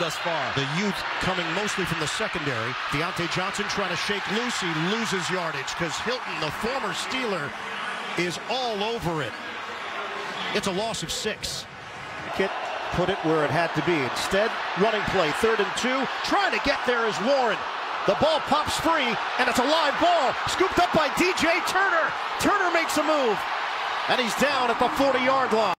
thus far. The youth coming mostly from the secondary. Diontae Johnson trying to shake loose. He loses yardage because Hilton, the former Steeler, is all over it. It's a loss of 6. Kit put it where it had to be. Instead, running play, 3rd and 2. Trying to get there is Warren. The ball pops free, and it's a live ball. Scooped up by DJ Turner. Turner makes a move, and he's down at the 40-yard line.